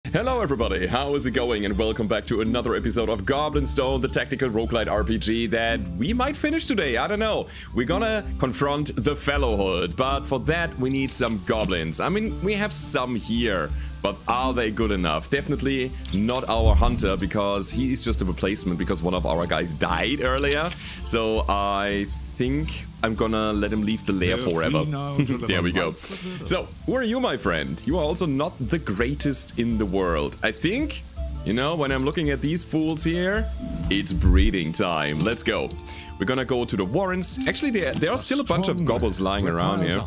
Hello everybody, how is it going? And welcome back to another episode of Goblin Stone, the tactical roguelite RPG that we might finish today, I don't know. We're gonna confront the Fellowhood, but for that we need some goblins. I mean, we have some here, but are they good enough? Definitely not our hunter, because he is just a replacement because one of our guys died earlier. So I think I'm gonna let him leave the lair forever. There we go. So, who are you, my friend? You are also not the greatest in the world. I think, you know, when I'm looking at these fools here, it's breeding time. Let's go. We're gonna go to the warrens. Actually, there are still a bunch of goblins lying around here.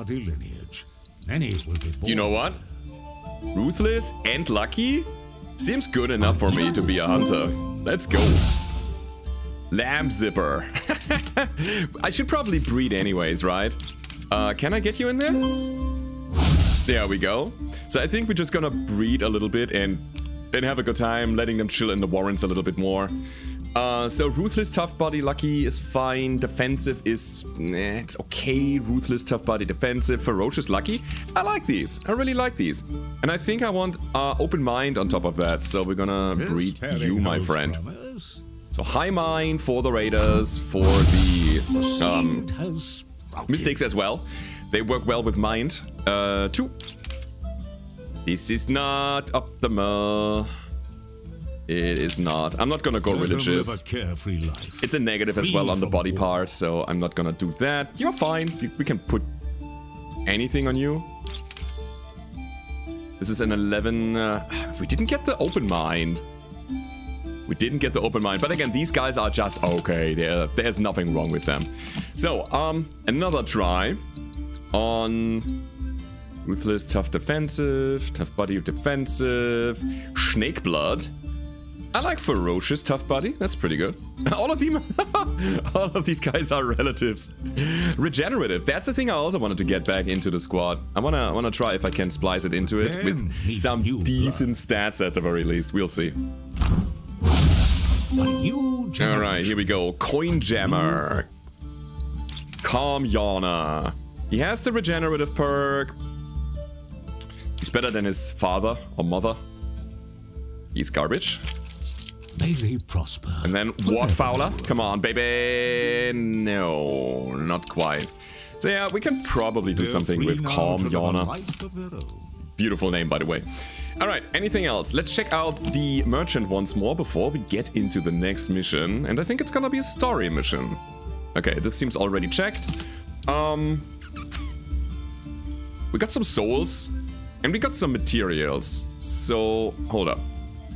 You know what? Ruthless and lucky? Seems good enough for me to be a hunter. Let's go. Lamb zipper. I should probably breed anyways, right? Can I get you in there? There we go. So I think we're just gonna breed a little bit and have a good time, letting them chill in the warrens a little bit more. So ruthless, tough body, lucky is fine. Defensive is, it's okay. Ruthless, tough body, defensive, ferocious, lucky. I like these. I really like these. And I think I want open mind on top of that. So we're gonna breed you, my friend. So high mind for the raiders, for the mistakes as well. They work well with mind. 2. This is not optimal. It is not. I'm not gonna go religious. It's a negative as well on the body part, so I'm not gonna do that. You're fine. We can put anything on you. This is an 11. We didn't get the open mind. We didn't get the open mind, but again, these guys are just okay. There's nothing wrong with them. So, another try on ruthless, tough defensive, tough body defensive, snake blood. I like ferocious, tough body. That's pretty good. All of them, all of these guys are relatives. Regenerative. That's the thing I also wanted to get back into the squad. I wanna try if I can splice it into it with some decent stats at the very least. We'll see. Alright, here we go. Coin Jammer. Calm Yawner. He has the regenerative perk. He's better than his father or mother. He's garbage. May they prosper. And then Ward Fowler. Come on, baby. No, not quite. So yeah, we can probably do something with Calm Yawner. Beautiful name, by the way. Alright, anything else? Let's check out the merchant once more before we get into the next mission. And I think it's gonna be a story mission. Okay, this seems already checked. We got some souls. And we got some materials. So, hold up.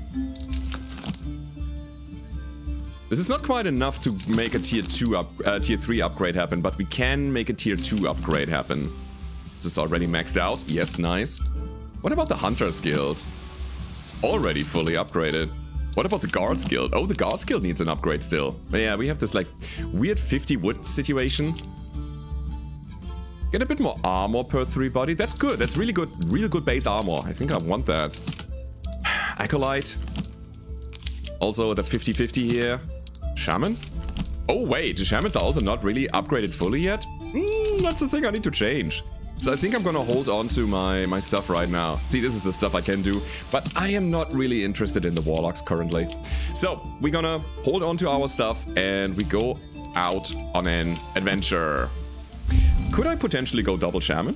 This is not quite enough to make a tier 3 upgrade happen, but we can make a tier 2 upgrade happen. This is already maxed out. Yes, nice. What about the Hunter's Guild? It's already fully upgraded. What about the Guards Guild? Oh, the Guards Guild needs an upgrade still. But yeah, we have this like weird 50 wood situation. Get a bit more armor per 3 body. That's good. That's really good base armor. I think I want that. Acolyte. Also the 50-50 here. Shaman? Oh wait, the Shamans are also not really upgraded fully yet? That's the thing I need to change. So I think I'm gonna hold on to my stuff right now. See, this is the stuff I can do, but I am not really interested in the Warlocks currently. So, we're gonna hold on to our stuff and we go out on an adventure. Could I potentially go double Shaman?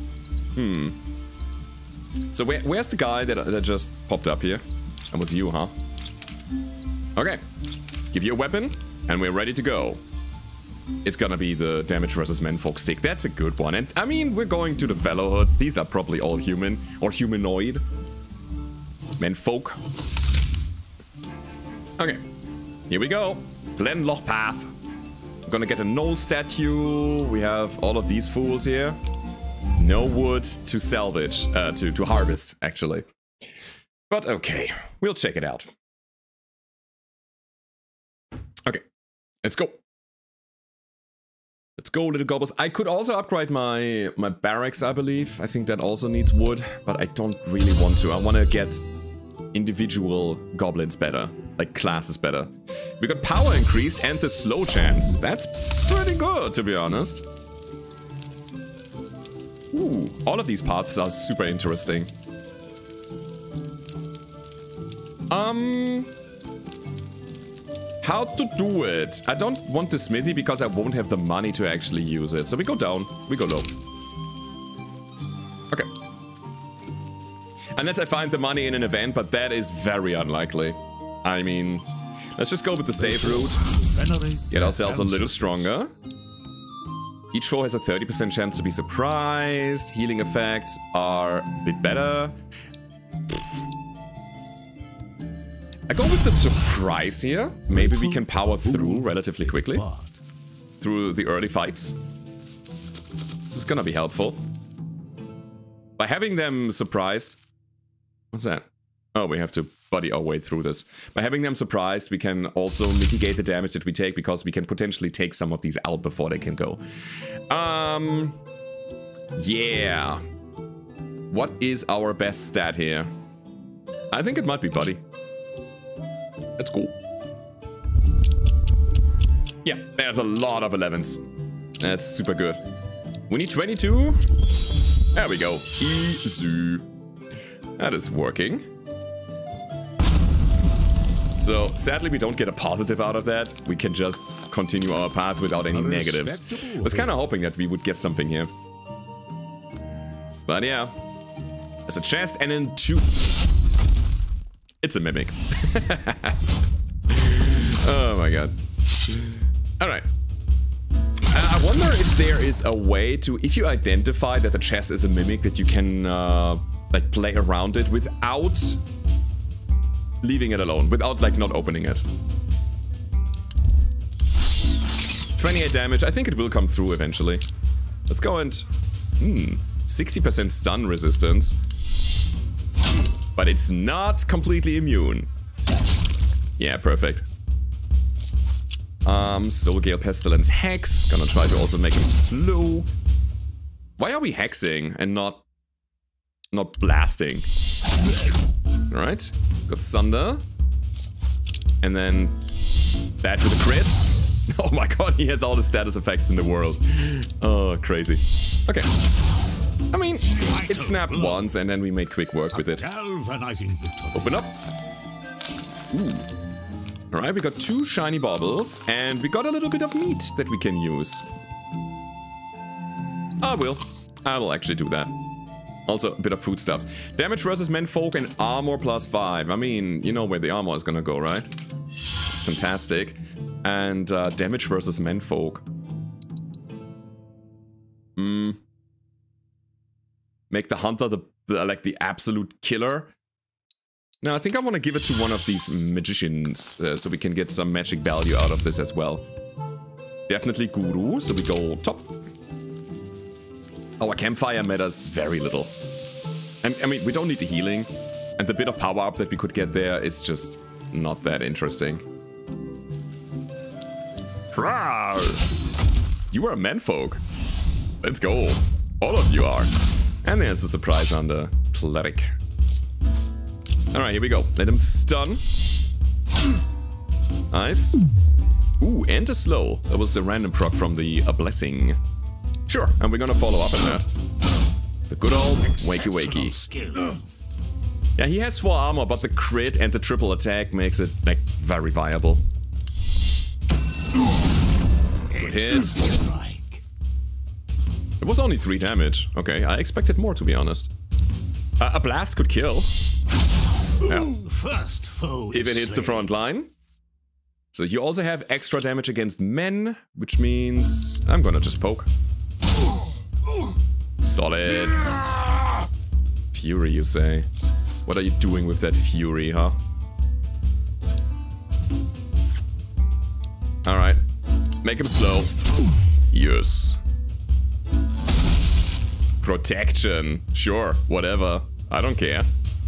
So where's the guy that just popped up here? That was you, huh? Okay. Give you a weapon and we're ready to go. It's gonna be the damage versus menfolk stick. That's a good one. And I mean, we're going to the Fellowhood. These are probably all human or humanoid. Menfolk. Okay. Here we go. Glenloch Path. We're gonna get a Knoll statue. We have all of these fools here. No wood to salvage. To harvest, actually. But okay. We'll check it out. Okay. Let's go. Let's go, little goblins. I could also upgrade my barracks, I believe. I think that also needs wood, but I don't really want to. I want to get individual goblins better, like classes better. We got power increased and the slow chance. That's pretty good, to be honest. Ooh, all of these paths are super interesting. How to do it? I don't want the smithy because I won't have the money to actually use it. So we go down, we go low. Okay. Unless I find the money in an event, but that is very unlikely. I mean, let's just go with the safe route. Get ourselves a little stronger. Each foe has a 30% chance to be surprised. Healing effects are a bit better. I go with the surprise here. Maybe we can power through relatively quickly. Through the early fights. This is gonna be helpful. By having them surprised... What's that? Oh, we have to buddy our way through this. By having them surprised, we can also mitigate the damage that we take, because we can potentially take some of these out before they can go. Yeah. What is our best stat here? I think it might be buddy. That's cool. Yeah, there's a lot of 11s. That's super good. We need 22. There we go. Easy. That is working. So, sadly, we don't get a positive out of that. We can just continue our path without any negatives. I was kind of hoping that we would get something here. But yeah. There's a chest and then 2. It's a mimic. Oh my god. Alright. I wonder if there is a way to, if you identify that the chest is a mimic, that you can like play around it without leaving it alone, without like not opening it. 28 damage. I think it will come through eventually. Let's go and 60% stun resistance. But it's not completely immune. Yeah, perfect. Soul Gale Pestilence Hex. Gonna try to also make him slow. Why are we hexing and not blasting? Alright. Got Sunder. And then that with a crit. Oh my god, he has all the status effects in the world. Oh, crazy. Okay. I mean, it snapped once and then we made quick work with it. Open up. Ooh. Alright, we got 2 shiny baubles and we got a little bit of meat that we can use. I will actually do that. Also, a bit of foodstuffs. Damage versus menfolk and armor +5. I mean, you know where the armor is gonna go, right? It's fantastic. And damage versus menfolk. Make the hunter the absolute killer. No, I think I want to give it to one of these magicians, so we can get some magic value out of this as well. Definitely Guru, so we go top. Our campfire matters very little. I mean, we don't need the healing, and the bit of power up that we could get there is just not that interesting. Prowl! You are a menfolk. Let's go. All of you are. And there's a surprise on the cleric. Alright, here we go. Let him stun. Nice. Ooh, and a slow. That was the random proc from the blessing. Sure, and we're gonna follow up on that. The good old wakey wakey. Yeah, he has 4 armor, but the crit and the triple attack makes it like very viable. Good hit. It was only 3 damage. Okay, I expected more, to be honest. A blast could kill. Yeah. If it hits the front line. So you also have extra damage against men, which means I'm gonna just poke. Solid. Fury, you say? What are you doing with that fury, huh? Alright. Make him slow. Yes. Protection. Sure, whatever. I don't care.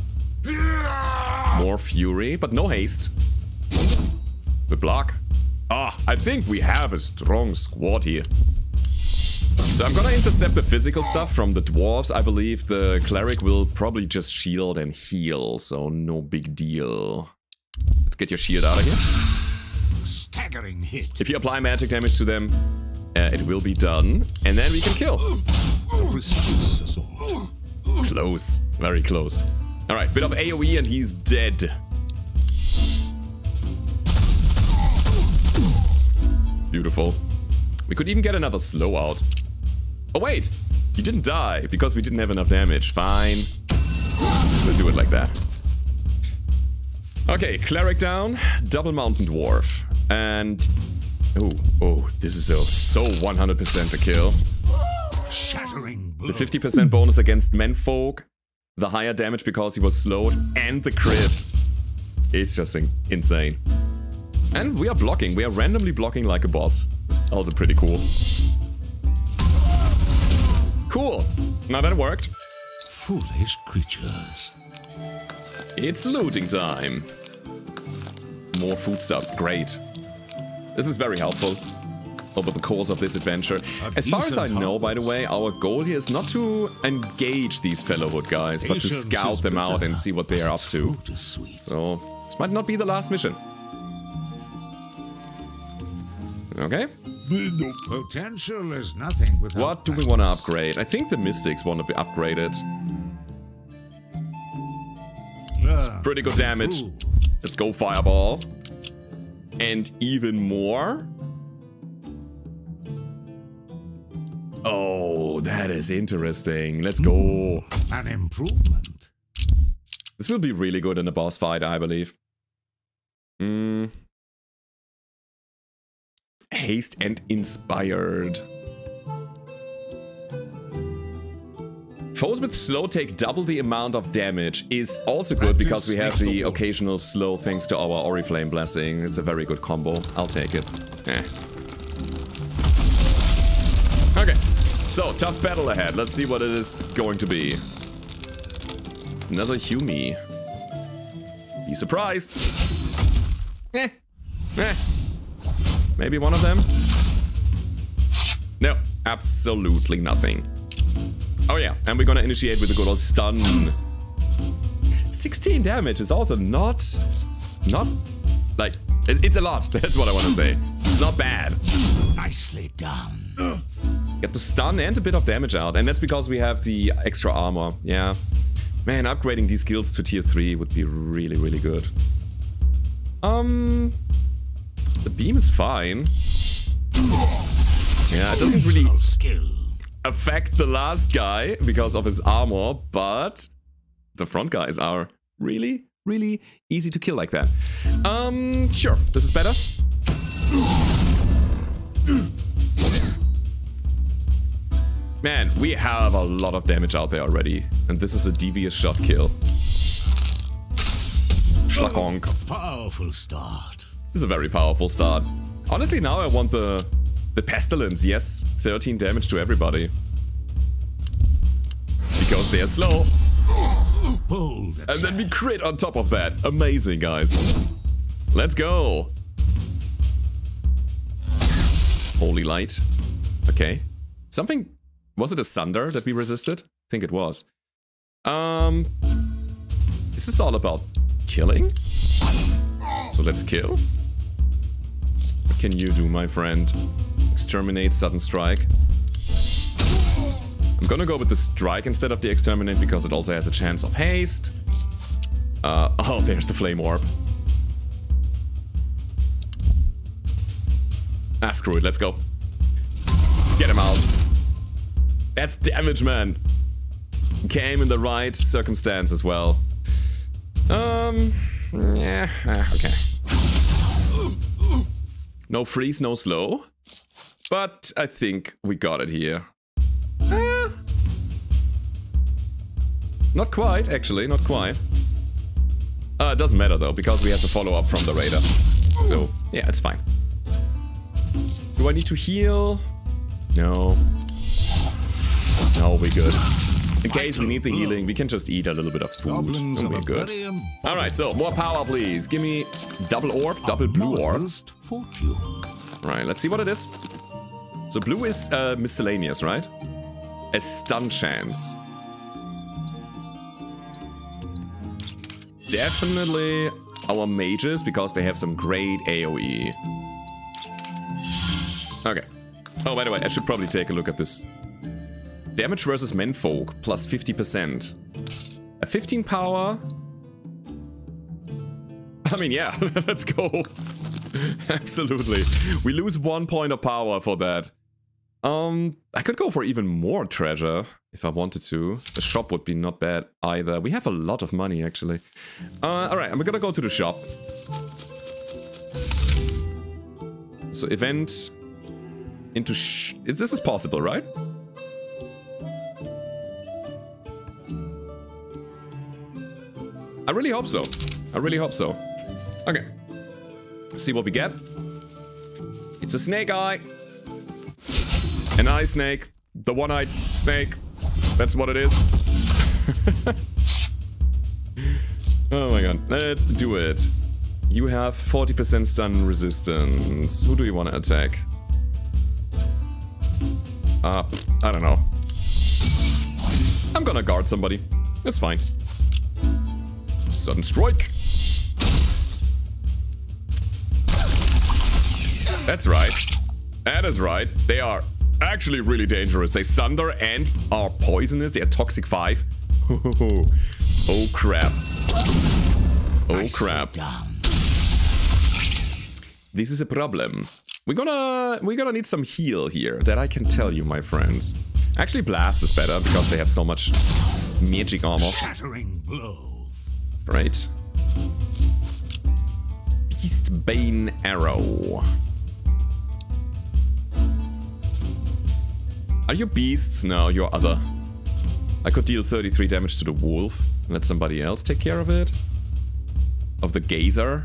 More fury, but no haste. We block. Ah, I think we have a strong squad here. So I'm gonna intercept the physical stuff from the dwarves. I believe the cleric will probably just shield and heal, so no big deal. Let's get your shield out of here. Staggering hit. If you apply magic damage to them, it will be done, and then we can kill. Close, very close. Alright, bit of AoE and he's dead. Beautiful. We could even get another slow out. Oh wait, he didn't die because we didn't have enough damage. Fine. We'll do it like that. Okay, cleric down, double mountain dwarf. And... Oh, this is so 100% a kill. Shattering blow. The 50% bonus against menfolk, the higher damage because he was slowed, and the crit. It's just insane. And we are blocking. We are randomly blocking like a boss. Also pretty cool. Cool. Now that worked. Foolish creatures. It's looting time. More foodstuffs. Great. This is very helpful over the course of this adventure. As far as I know, by the way, our goal here is not to engage these Fellowhood guys, but to scout them out and see what they are up to. So, this might not be the last mission. Okay. Potential is nothing without. What do we want to upgrade? I think the mystics want to be upgraded. It's pretty good damage. Let's go fireball. And even more. Oh, that is interesting. Let's go. An improvement. This will be really good in a boss fight, I believe. Haste and inspired. Foes with slow take double the amount of damage is also good because we have the occasional slow thanks to our Oriflame blessing. It's a very good combo. I'll take it. Okay, so tough battle ahead. Let's see what it is going to be. Another Humi. Be surprised. Maybe one of them? No, absolutely nothing. Oh yeah, and we're gonna initiate with a good old stun. 16 damage is also not like, it's a lot, that's what I want to say. It's not bad. Nicely done. Get the stun and a bit of damage out, and that's because we have the extra armor, yeah. Man, upgrading these skills to tier 3 would be really, really good. The beam is fine. Yeah, it doesn't really affect the last guy because of his armor, but the front guys are really, really easy to kill like that. Sure, this is better. Man, we have a lot of damage out there already, and this is a devious shot kill. Schlagonk. Powerful start. This is a very powerful start. Honestly, now I want the pestilence. Yes, 13 damage to everybody. Because they are slow. Bold attack. And then we crit on top of that. Amazing, guys. Let's go. Holy light. Okay. Something... Was it a Sunder that we resisted? I think it was. This is all about killing? So let's kill. What can you do, my friend? Exterminate, sudden strike. I'm gonna go with the strike instead of the exterminate because it also has a chance of haste. Oh, there's the flame orb. Ah, screw it, let's go. Get him out. That's damage, man. Came in the right circumstance as well. Yeah, okay. No freeze, no slow. But I think we got it here. Not quite, actually, not quite. It doesn't matter though, because we have to follow up from the raider. So, yeah, it's fine. Do I need to heal? No. No, we're good. In case we need the healing, we can just eat a little bit of food and we're good. Alright, so more power, please. Give me double orb, double blue orb. Right, let's see what it is. So blue is miscellaneous, right? A stun chance. Definitely our mages, because they have some great AoE. Okay. Oh, by the way, I should probably take a look at this. Damage versus menfolk, plus 50%. A 15 power. I mean, yeah, let's go. Absolutely. We lose 1 point of power for that. I could go for even more treasure if I wanted to. The shop would be not bad either. We have a lot of money, actually. Alright, I'm gonna go to the shop. So, event into this is possible, right? I really hope so. I really hope so. Okay. See what we get. It's a snake eye. An eye snake. The one-eyed snake. That's what it is. Oh my god. Let's do it. You have 40% stun resistance. Who do you want to attack? I don't know. I'm gonna guard somebody. That's fine. Sudden strike. That's right. That is right. They are actually really dangerous. They sunder and are poisonous. They are toxic 5. Oh crap. Oh crap. This is a problem. We're gonna need some heal here. That I can tell you, my friends. Actually, blast is better because they have so much magic armor. Shattering blow. Right. Beastbane arrow. Are you beasts? No, you're other. I could deal 33 damage to the wolf. Let somebody else take care of it. Of the gazer.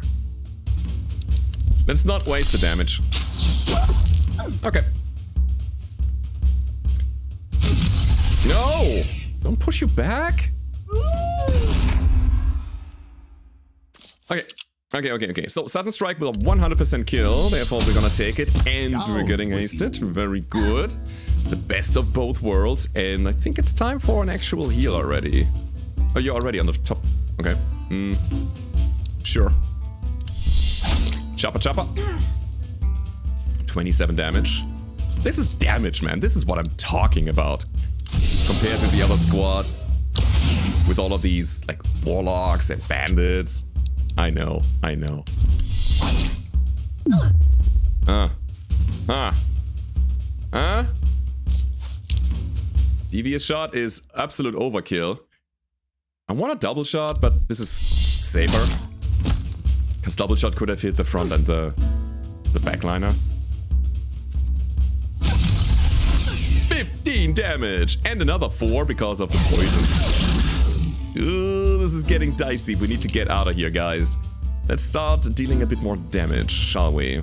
Let's not waste the damage. Okay. No! Don't push you back. Okay. Okay. So, Sudden Strike will 100% kill, therefore we're gonna take it, and we're getting hasted. Very good. The best of both worlds, and I think it's time for an actual heal already. Oh, you're already on the top. Okay. Sure. Chopper. 27 damage. This is damage, man. This is what I'm talking about. Compared to the other squad. With all of these, like, warlocks and bandits. I know. Devious shot is absolute overkill. I want a double shot, but this is safer. Because double shot could have hit the front and the backliner. 15 damage! And another 4 because of the poison. Ooh, this is getting dicey. We need to get out of here, guys. Let's start dealing a bit more damage, shall we?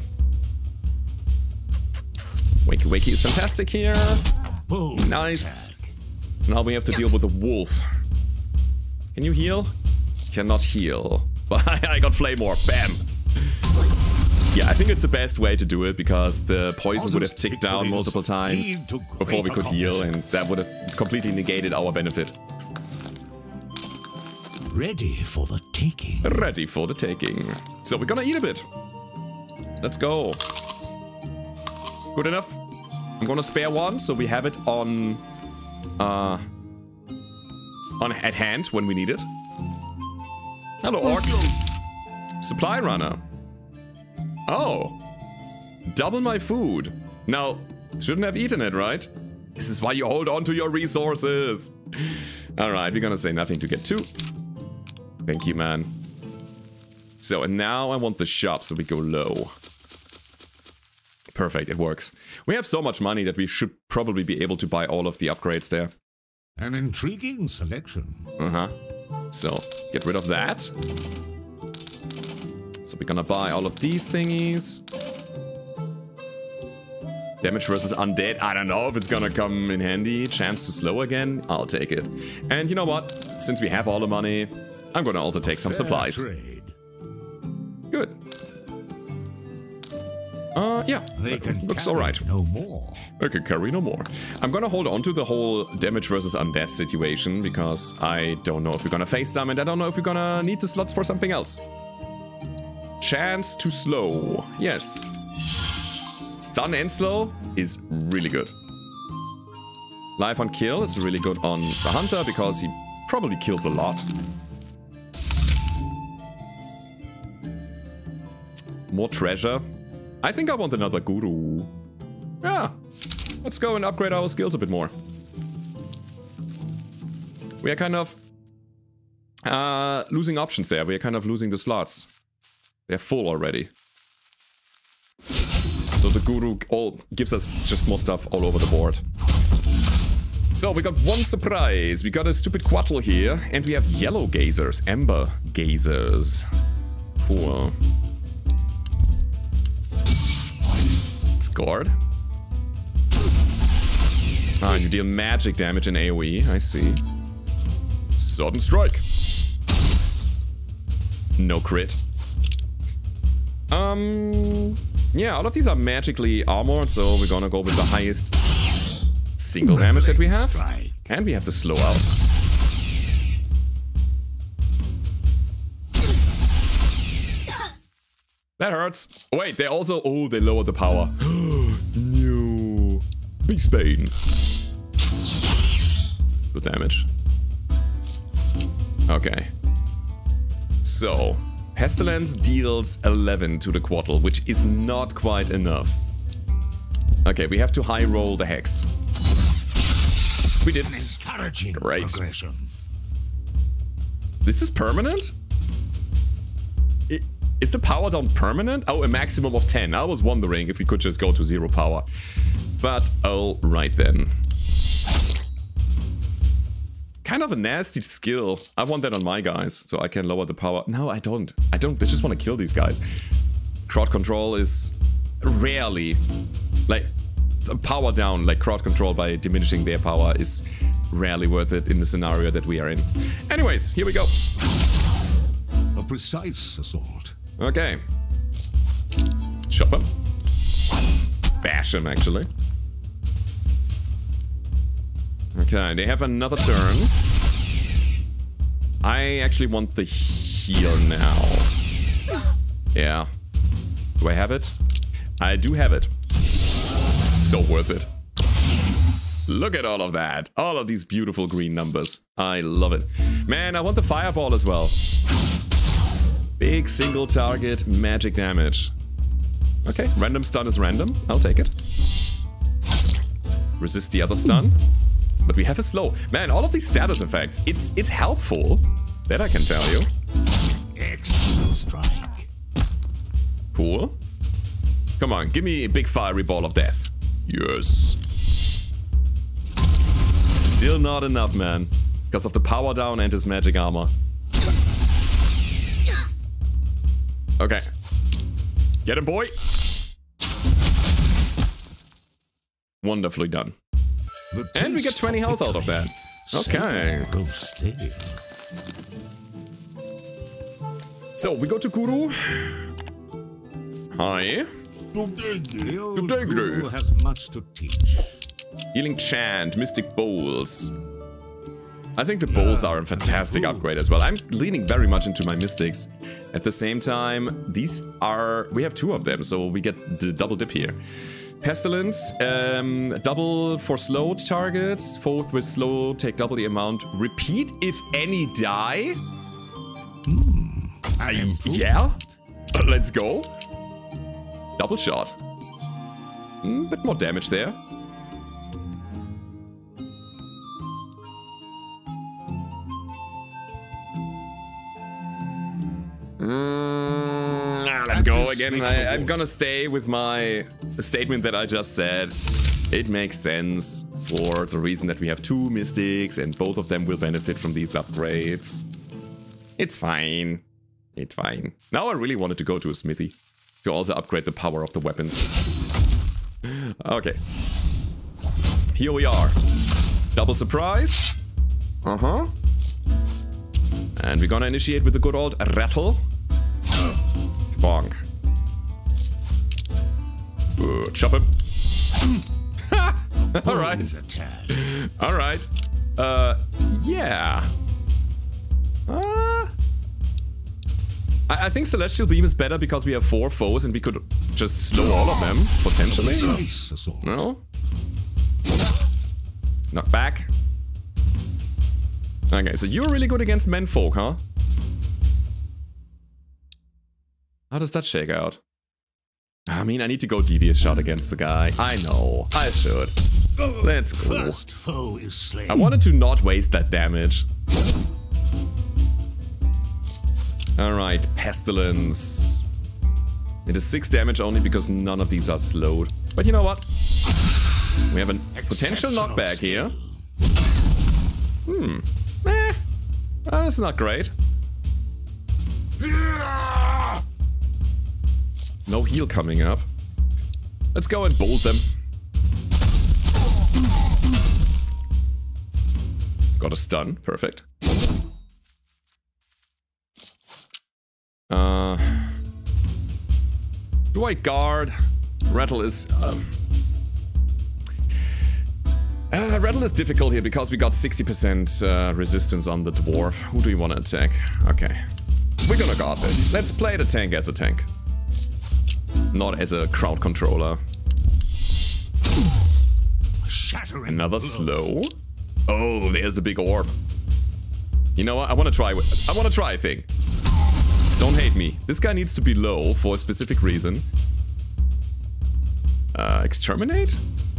Wakey is fantastic here. Nice. Now we have to deal with the wolf. Can you heal? Cannot heal. But I got flame orb. Bam. Yeah, I think it's the best way to do it because the poison would have ticked down multiple times before we could heal, and that would have completely negated our benefit. Ready for the taking. Ready for the taking. So we're gonna eat a bit. Let's go. Good enough. I'm gonna spare one so we have it on at hand when we need it. Hello, orc. Supply runner. Oh. Double my food. Now, shouldn't have eaten it, right? This is why you hold on to your resources. Alright, we're gonna say nothing to get 2. Thank you, man. So, and now I want the shop, so we go low. Perfect, it works. We have so much money that we should probably be able to buy all of the upgrades there. An intriguing selection. So, get rid of that. So we're gonna buy all of these thingies. Damage versus undead. I don't know if it's gonna come in handy. Chance to slow again. I'll take it. And you know what? Since we have all the money, I'm gonna also take some supplies. Trade. Good. Yeah. Looks alright. No more. I can carry no more. I'm gonna hold on to the whole damage versus undead situation because I don't know if we're gonna face some and I don't know if we're gonna need the slots for something else. Chance to slow. Yes. Stun and slow is really good. Life on kill is really good on the hunter because he probably kills a lot. More treasure. I think I want another guru. Yeah. Let's go and upgrade our skills a bit more. We are kind of losing options there. We are kind of losing the slots. They're full already. So the guru gives us just more stuff all over the board. So we got one surprise. We got a stupid quattro here. And we have yellow gazers. Ember gazers. Cool. Scored. Ah, you deal magic damage in AoE. I see. Sudden strike. No crit. Yeah, all of these are magically armored, so we're gonna go with the highest single damage that we have. And we have the slow out. That hurts. Wait, they also... Oh, they lowered the power. No. Big Spain. Good damage. Okay. So, Pestilence deals 11 to the Quattle, which is not quite enough. Okay, we have to high roll the Hex. We did it. Great. This is permanent? Is the power down permanent? Oh, a maximum of 10. I was wondering if we could just go to 0 power. But alright then. Kind of a nasty skill. I want that on my guys, so I can lower the power. No, I don't. I just want to kill these guys. Crowd control is rarely... Like, power down, like crowd control by diminishing their power is rarely worth it in the scenario that we are in. Anyways, here we go. A precise assault. Okay. Chop him. Bash him, actually. Okay, they have another turn. I actually want the heal now. Yeah. Do I have it? I do have it. So worth it. Look at all of that. All of these beautiful green numbers. I love it. Man, I want the fireball as well. Big single target magic damage. Okay, random stun is random. I'll take it. Resist the other stun. But we have a slow. Man, all of these status effects, it's helpful. That I can tell you. Excellent strike. Cool. Come on, give me a big fiery ball of death. Yes. Still not enough, man. Because of the power down and his magic armor. Okay. Get him, boy. Wonderfully done. And we get 20 health out of that. Okay. So, we go to Guru. Hi. Guru has much to teach. Healing Chant, Mystic Bowls. I think the bowls are a fantastic upgrade as well. I'm leaning very much into my mystics. At the same time, these are... We have 2 of them, so we get the double dip here. Pestilence, double for slow targets. 4th with slow, take double the amount. Repeat if any die. Yeah, let's go. Double shot. Bit more damage there. Let's go again. I'm gonna stay with my statement that I just said. It makes sense for the reason that we have 2 mystics and both of them will benefit from these upgrades. It's fine. It's fine. Now I really wanted to go to a smithy to also upgrade the power of the weapons. Okay. Here we are. Double surprise. And we're gonna initiate with the good old rattle. Bonk. Chop him. Alright. Alright. Yeah. I think Celestial Beam is better because we have 4 foes and we could just slow all of them, potentially. No? Knock back. Okay, so you're really good against menfolk, huh? How does that shake out? I mean, I need to go devious shot against the guy. I know. I should. Let's go. First foe is slain. I wanted to not waste that damage. Alright, Pestilence. It is 6 damage only because none of these are slowed. But you know what? We have a potential knockback here. That's not great. No heal coming up. Let's go and bolt them. Got a stun. Perfect. Do I guard? Rattle is... Rattle is difficult here because we got 60% resistance on the Dwarf. Who do you want to attack? Okay. We're gonna guard this. Let's play the tank as a tank. Not as a crowd controller. Another slow. Oh, there's the big orb. You know what? I want to try a thing. Don't hate me. This guy needs to be low for a specific reason. Exterminate?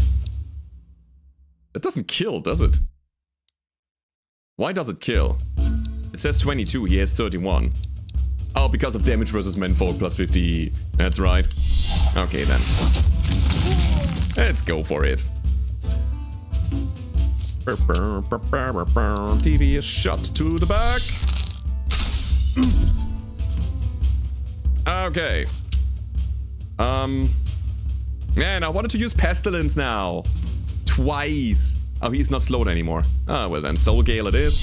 That doesn't kill, does it? Why does it kill? It says 22, he has 31. Oh, because of damage versus menfolk plus 50. That's right. Okay then. Let's go for it. Devious shot to the back. Okay. Man, I wanted to use Pestilence now. Twice. Oh, he's not slowed anymore. Ah, well then, Soul Gale it is.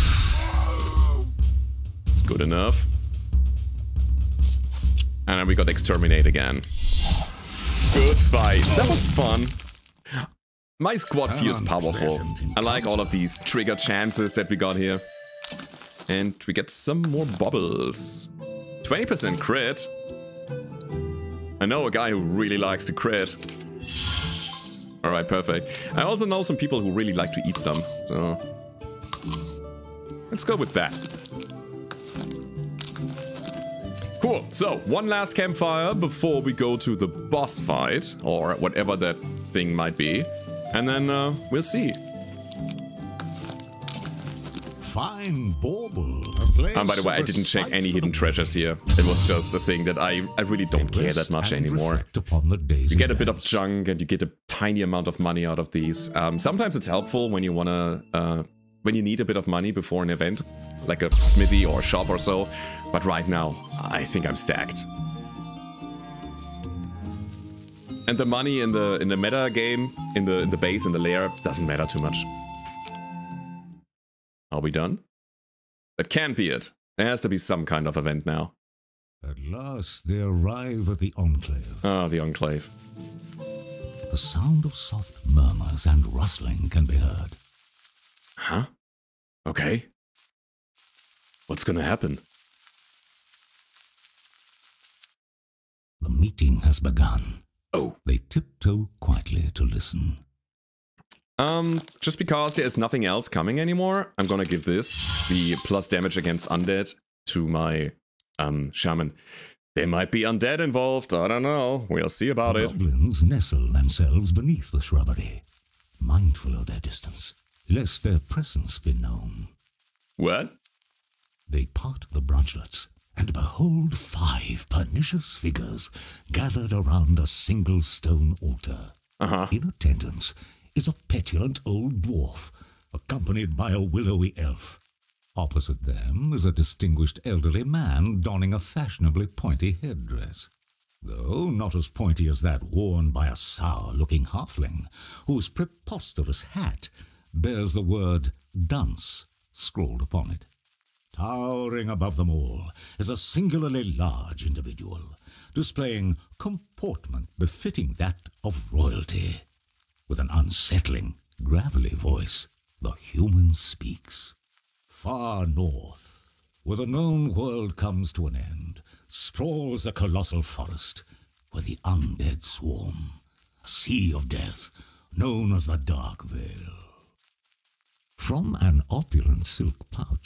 It's good enough. And then we got Exterminate again. Good fight. That was fun. My squad feels powerful. I like all of these trigger chances that we got here. And we get some more bubbles. 20% crit. I know a guy who really likes to crit. Alright, perfect. I also know some people who really like to eat some, so... let's go with that. Cool, so one last campfire before we go to the boss fight, or whatever that thing might be. And then we'll see. Fine bauble. By the way, I didn't check any hidden treasures here. It was just a thing that I really don't care that much anymore. You get a bit of junk and you get a tiny amount of money out of these. Sometimes it's helpful when you wanna, when you need a bit of money before an event, like a smithy or a shop or so. But right now, I think I'm stacked. And the money in the meta game, in the base, in the lair, doesn't matter too much. Are we done? That can't be it. There has to be some kind of event now. At last they arrive at the Enclave. Ah, the Enclave. The sound of soft murmurs and rustling can be heard. Huh? Okay. What's gonna happen? The meeting has begun. Oh. They tiptoe quietly to listen. Just because there is nothing else coming anymore, I'm gonna give this, the plus damage against undead, to my, shaman. There might be undead involved, I don't know. We'll see about it. Goblins nestle themselves beneath the shrubbery, mindful of their distance, lest their presence be known. What? They part the branchlets, and behold 5 pernicious figures gathered around a single stone altar. In attendance is a petulant old dwarf, accompanied by a willowy elf. Opposite them is a distinguished elderly man donning a fashionably pointy headdress, though not as pointy as that worn by a sour-looking halfling, whose preposterous hat bears the word "dunce" scrawled upon it. Towering above them all is a singularly large individual, displaying comportment befitting that of royalty. With an unsettling, gravelly voice, the human speaks. Far north, where the known world comes to an end, sprawls a colossal forest, where the undead swarm, a sea of death, known as the Dark Vale. From an opulent silk pouch,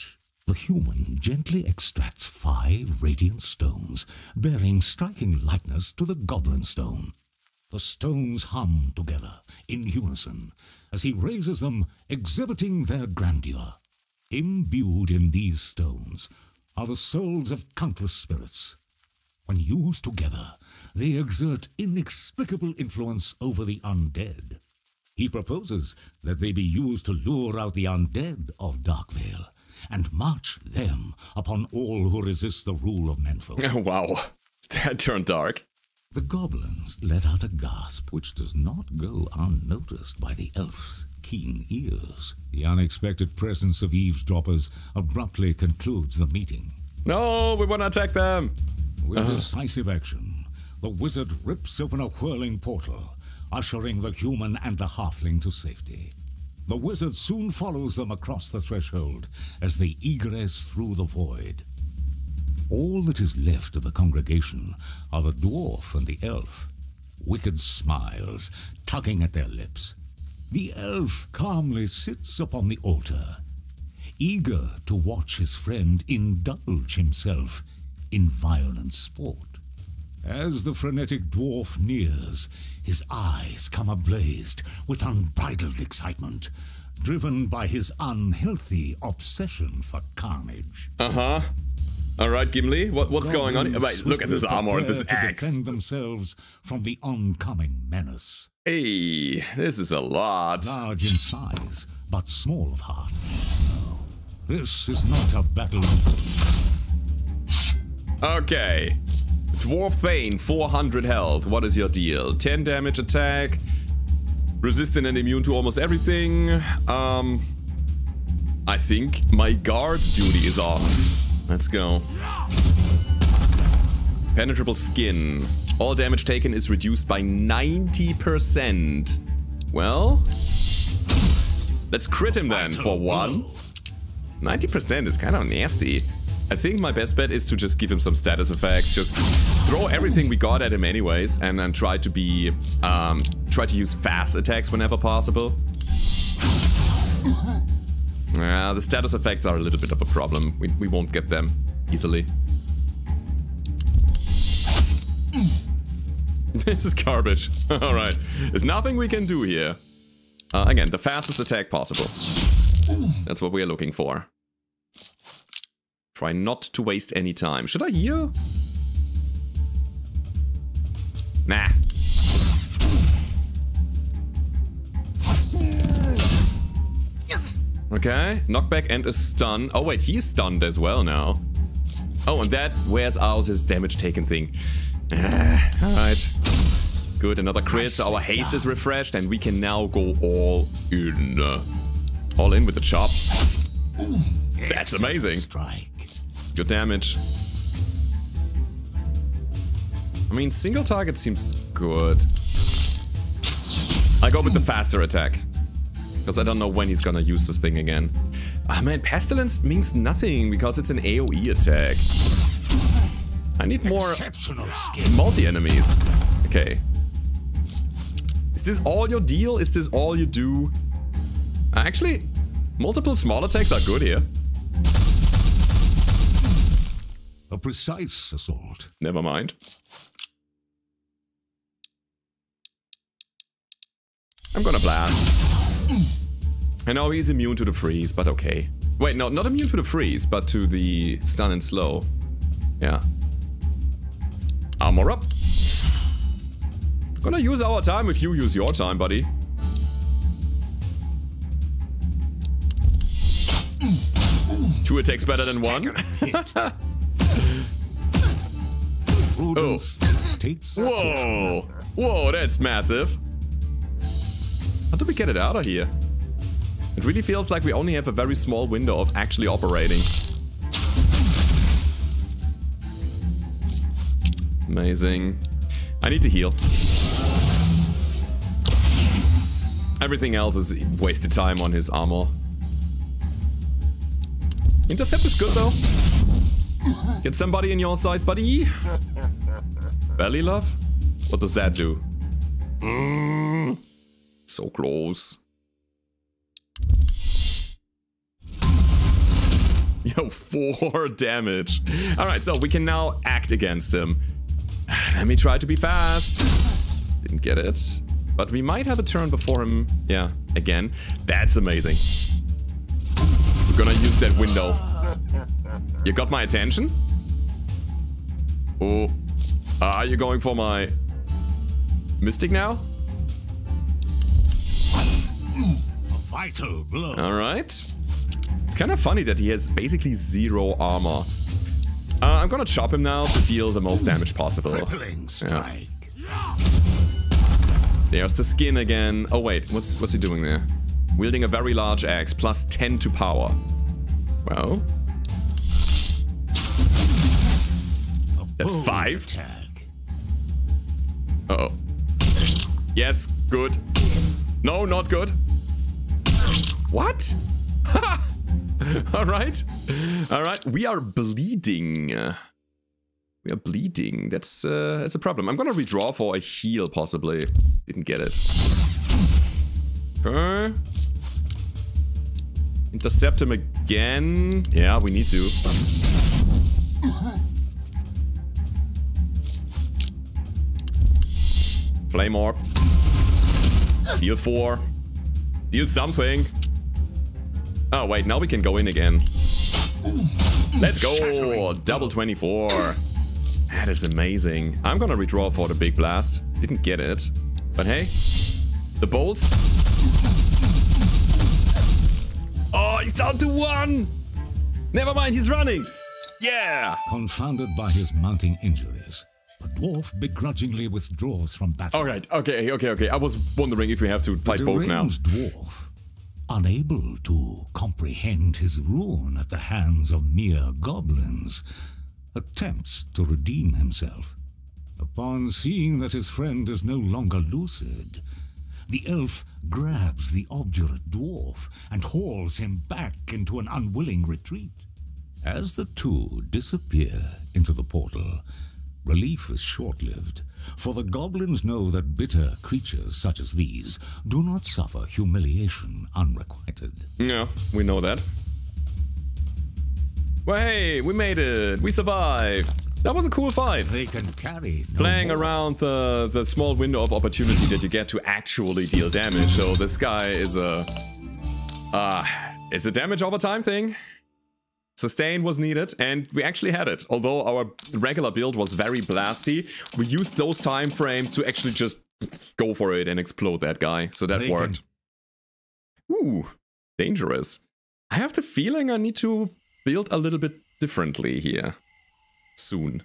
The human gently extracts 5 radiant stones, bearing striking likeness to the Goblin Stone. The stones hum together, in unison, as he raises them, exhibiting their grandeur. Imbued in these stones are the souls of countless spirits. When used together, they exert inexplicable influence over the undead. He proposes that they be used to lure out the undead of Darkvale, and march them upon all who resist the rule of menfolk. Oh, wow. That turned dark. The goblins let out a gasp which does not go unnoticed by the elf's keen ears. The unexpected presence of eavesdroppers abruptly concludes the meeting. No, we want to attack them. With decisive action, the wizard rips open a whirling portal, ushering the human and the halfling to safety. The wizard soon follows them across the threshold as they egress through the void. All that is left of the congregation are the dwarf and the elf, wicked smiles tugging at their lips. The elf calmly sits upon the altar, eager to watch his friend indulge himself in violent sport. As the frenetic dwarf nears, his eyes come ablazed with unbridled excitement, driven by his unhealthy obsession for carnage. Alright, Gimli, what's going on? Wait, look at this armor and this axe. Defend themselves from the oncoming menace. Hey, this is a lot. Large in size, but small of heart. No, this is not a battle. Okay. Dwarf Thane, 400 health. What is your deal? 10 damage attack. Resistant and immune to almost everything. I think my guard duty is on. Let's go. Penetrable skin. All damage taken is reduced by 90%. Well, let's crit him then for 1. 90% is kind of nasty. I think my best bet is to just give him some status effects. Just throw everything we got at him anyways, and then try to be try to use fast attacks whenever possible. The status effects are a little bit of a problem. We won't get them easily. This is garbage. Alright. There's nothing we can do here. Again, the fastest attack possible. That's what we are looking for. Try not to waste any time. Should I heal? Nah. Okay, knockback and a stun. Oh wait, he's stunned as well now. Oh, and that wears out his damage taken thing. Alright. Good, another crit, so our haste is refreshed and we can now go all in. All in with the chop. That's amazing. Good damage. I mean, single target seems good. I go with the faster attack. Because I don't know when he's gonna use this thing again. Ah man, Pestilence means nothing because it's an AoE attack. I need more multi-enemies. Okay. Is this all your deal? Is this all you do? Actually, multiple small attacks are good here. A precise assault. Never mind. I'm gonna blast. I know he's immune to the freeze, but okay. Wait, no, not immune to the freeze, but to the stun and slow. Yeah. Armor up. Gonna use our time if you use your time, buddy. Two attacks better than one. Oh. Whoa. Whoa, that's massive. How do we get it out of here? It really feels like we only have a very small window of actually operating. Amazing. I need to heal. Everything else is wasted time on his armor. Intercept is good though. Get somebody in your size, buddy. Belly love? What does that do? So close. Yo, 4 damage. Alright, so we can now act against him. Let me try to be fast. Didn't get it. But we might have a turn before him. Yeah, again. That's amazing. We're gonna use that window. You got my attention? Oh. Are you going for my Mystic now? A vital blow. Alright. It's kind of funny that he has basically 0 armor. I'm gonna chop him now to deal the most damage possible. Crippling strike. Yeah. There's the skin again. Oh wait, what's he doing there? Wielding a very large axe, plus 10 to power. Well. That's 5. Uh-oh. Yes, good. No, not good. What? Alright. Alright, we are bleeding. We are bleeding. That's a problem. I'm gonna redraw for a heal, possibly. Didn't get it. Okay. Intercept him again. Yeah, we need to. Flame Orb. Deal 4. Deal something. Oh, wait, now we can go in again. Let's go! Double 24. That is amazing. I'm gonna redraw for the big blast. Didn't get it. But hey, the bolts. Oh, he's down to 1! Never mind, he's running! Yeah! Confounded by his mounting injuries, the dwarf begrudgingly withdraws from battle. Alright, okay. I was wondering if we have to fight both now. The dwarf, unable to comprehend his ruin at the hands of mere goblins, attempts to redeem himself. Upon seeing that his friend is no longer lucid, the elf grabs the obdurate dwarf and hauls him back into an unwilling retreat. As the two disappear into the portal, relief is short-lived, for the goblins know that bitter creatures such as these do not suffer humiliation unrequited. Yeah, we know that. Well, hey, we made it. We survived. That was a cool fight. They can carry no Playing more. around the small window of opportunity that you get to actually deal damage. So this guy is a damage over time thing. Sustain was needed, and we actually had it. Although our regular build was very blasty, we used those time frames to actually just go for it and explode that guy. So that worked. Ooh, dangerous. I have the feeling I need to build a little bit differently here. Soon.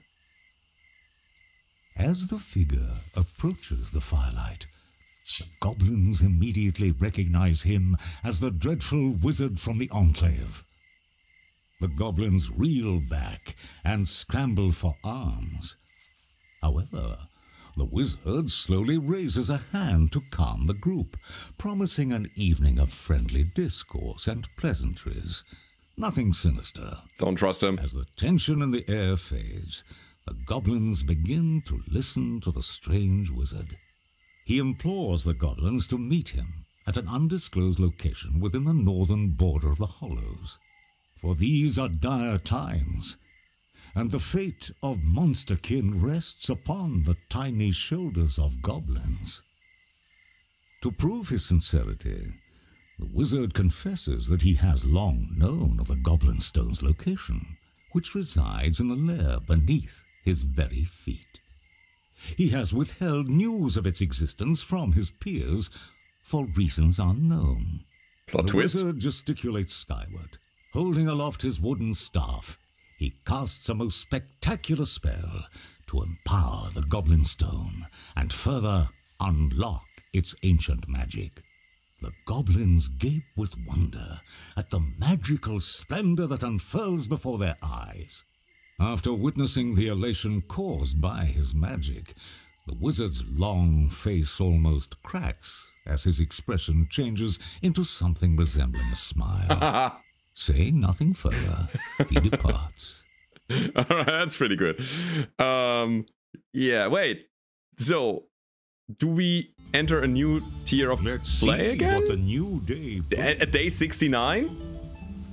As the figure approaches the firelight, the goblins immediately recognize him as the dreadful wizard from the Enclave. The goblins reel back and scramble for arms. However, the wizard slowly raises a hand to calm the group, promising an evening of friendly discourse and pleasantries. Nothing sinister. Don't trust him. As the tension in the air fades, the goblins begin to listen to the strange wizard. He implores the goblins to meet him at an undisclosed location within the northern border of the Hollows. For these are dire times, and the fate of monsterkin rests upon the tiny shoulders of goblins. To prove his sincerity, the wizard confesses that he has long known of the Goblin Stone's location, which resides in the lair beneath his very feet. He has withheld news of its existence from his peers for reasons unknown. Plot twist. The wizard gesticulates skyward. Holding aloft his wooden staff, he casts a most spectacular spell to empower the Goblin Stone and further unlock its ancient magic. The goblins gape with wonder at the magical splendor that unfurls before their eyes. After witnessing the elation caused by his magic, the wizard's long face almost cracks as his expression changes into something resembling a smile. Saying nothing further, he departs. Alright, that's pretty good. Yeah, wait. So, do we enter a new tier of Let's play see again? what the new day brings. At day 69?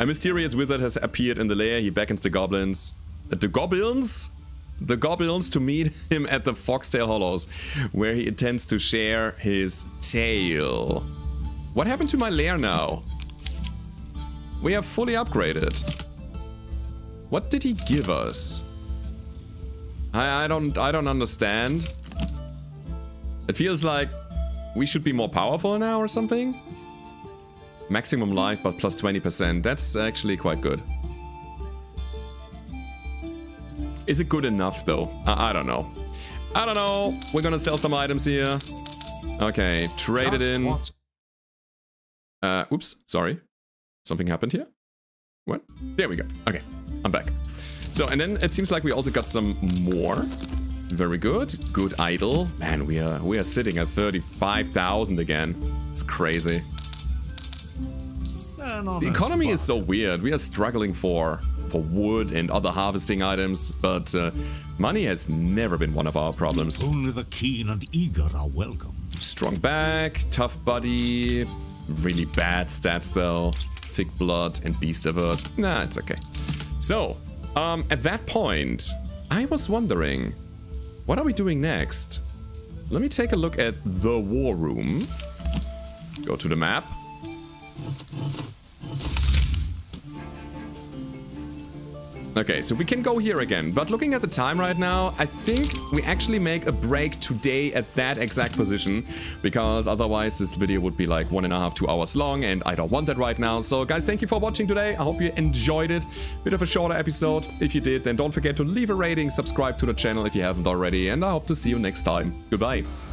A mysterious wizard has appeared in the lair. He beckons the goblins. The goblins to meet him at the Foxtail Hollows, where he intends to share his tale. What happened to my lair now? We have fully upgraded. What did he give us? I don't understand. It feels like we should be more powerful now or something. Maximum life, but plus 20%. That's actually quite good. Is it good enough though? I don't know. I don't know. We're gonna sell some items here. Okay, trade it in. Oops, sorry. Something happened here? What? There we go. Okay, I'm back. So, and then it seems like we also got some more. Very good. Good idol. Man, we are sitting at 35,000 again. It's crazy. The economy is so weird. We are struggling for wood and other harvesting items, but money has never been one of our problems. Only the keen and eager are welcome. Strong back, tough body, really bad stats though. Thick blood and beast avert. Nah, it's okay. So, at that point, I was wondering, what are we doing next? Let me take a look at the war room. Go to the map. Okay, so we can go here again, but looking at the time right now, I think we actually make a break today at that exact position, because otherwise this video would be like 1.5 to 2 hours long, and I don't want that right now. So guys, thank you for watching today. I hope you enjoyed it. Bit of a shorter episode. If you did, then don't forget to leave a rating, subscribe to the channel if you haven't already, and I hope to see you next time. Goodbye.